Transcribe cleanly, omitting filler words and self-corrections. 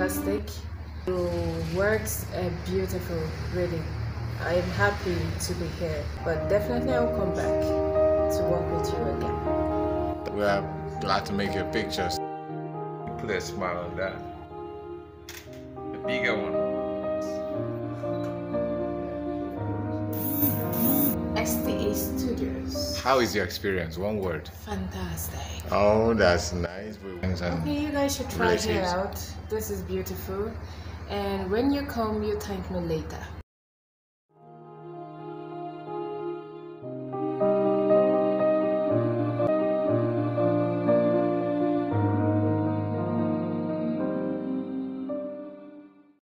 fantastic. Your works are beautiful, really. I am happy to be here, but definitely I'll come back to work with you again. We are glad to make your pictures. Put a smile on that. A bigger one. STA Studios. How is your experience? One word. Fantastic. Oh, that's nice. Okay, you guys should try it out. This is beautiful. And when you come, you thank me later.